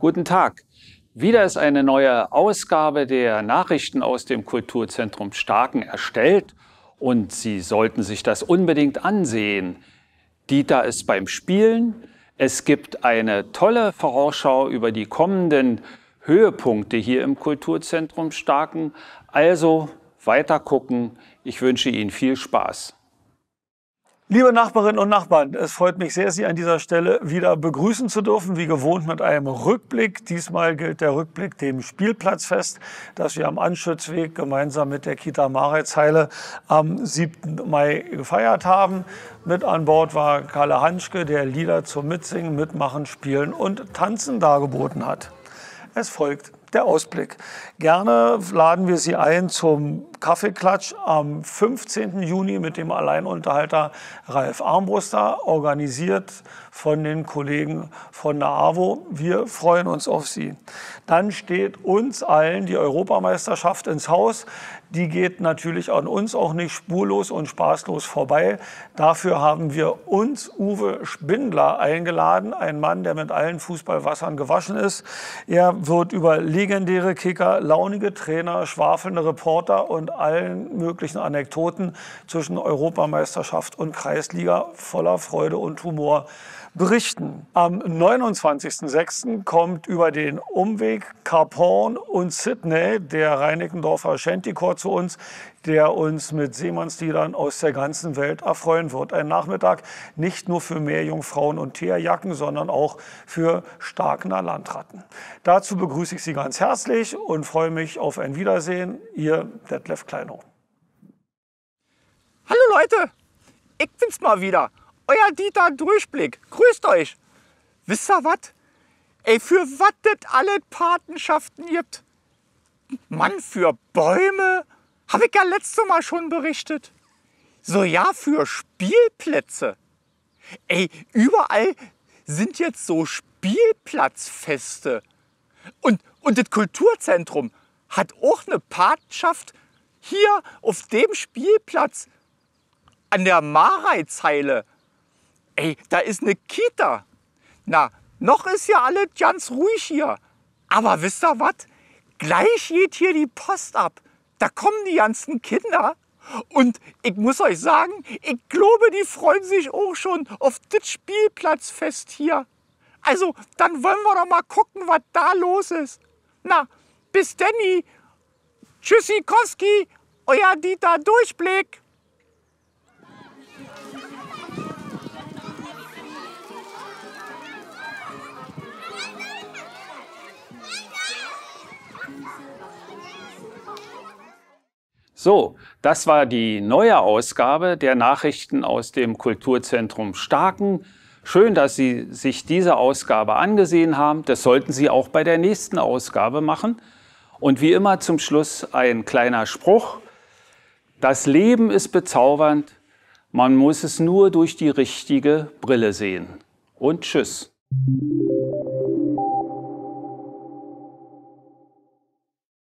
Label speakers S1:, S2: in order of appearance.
S1: Guten Tag. Wieder ist eine neue Ausgabe der Nachrichten aus dem Kulturzentrum Starken erstellt und Sie sollten sich das unbedingt ansehen. Dieter ist beim Spielen. Es gibt eine tolle Vorausschau über die kommenden Höhepunkte hier im Kulturzentrum Starken. Also weiter gucken. Ich wünsche Ihnen viel Spaß.
S2: Liebe Nachbarinnen und Nachbarn, es freut mich sehr, Sie an dieser Stelle wieder begrüßen zu dürfen, wie gewohnt mit einem Rückblick. Diesmal gilt der Rückblick dem Spielplatzfest, das wir am Anschützweg gemeinsam mit der Kita Mareitsheile am 7. Mai gefeiert haben. Mit an Bord war Kalle Hanschke, der Lieder zum Mitsingen, Mitmachen, Spielen und Tanzen dargeboten hat. Es folgt der Ausblick. Gerne laden wir Sie ein zum Kaffeeklatsch am 15. Juni mit dem Alleinunterhalter Ralf Armbruster, organisiert von den Kollegen von der AWO. Wir freuen uns auf Sie. Dann steht uns allen die Europameisterschaft ins Haus. Die geht natürlich an uns auch nicht spurlos und spaßlos vorbei. Dafür haben wir uns Uwe Spindler eingeladen, ein Mann, der mit allen Fußballwassern gewaschen ist. Er wird über legendäre Kicker, launige Trainer, schwafelnde Reporter und allen möglichen Anekdoten zwischen Europameisterschaft und Kreisliga voller Freude und Humor berichten. Am 29.06. kommt über den Umweg Cap Horn und Sydney der Reinickendorfer Shantychor zu uns, der uns mit Seemannsliedern aus der ganzen Welt erfreuen wird. Ein Nachmittag nicht nur für Meerjungfrauen und Teerjacken, sondern auch für Starkener Landratten. Dazu begrüße ich Sie ganz herzlich und freue mich auf ein Wiedersehen. Ihr Detlef Kleinow.
S3: Hallo Leute, ich bin's mal wieder. Euer Dieter Durchblick. Grüßt euch. Wisst ihr was? Ey, für was das alle Patenschaften gibt? Mann, für Bäume? Habe ich ja letztes Mal schon berichtet. So ja, für Spielplätze. Ey, überall sind jetzt so Spielplatzfeste. Und das Kulturzentrum hat auch eine Patenschaft hier auf dem Spielplatz an der Mareitsheile. Ey, da ist eine Kita. Na, noch ist ja alles ganz ruhig hier. Aber wisst ihr was? Gleich geht hier die Post ab. Da kommen die ganzen Kinder. Und ich muss euch sagen, ich glaube, die freuen sich auch schon auf das Spielplatzfest hier. Also, dann wollen wir doch mal gucken, was da los ist. Na, bis Danny. Tschüssikowski, euer Dieter Durchblick.
S1: So, das war die neue Ausgabe der Nachrichten aus dem Kulturzentrum Starken. Schön, dass Sie sich diese Ausgabe angesehen haben. Das sollten Sie auch bei der nächsten Ausgabe machen. Und wie immer zum Schluss ein kleiner Spruch. Das Leben ist bezaubernd, man muss es nur durch die richtige Brille sehen. Und tschüss.